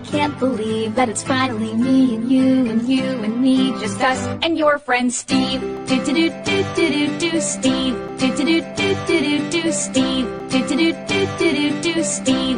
can't believe that it's finally me and you and me, just us and your friend Steve. Do do do do do do do Steve. Do do do do do do Steve. Do do do do do do Steve.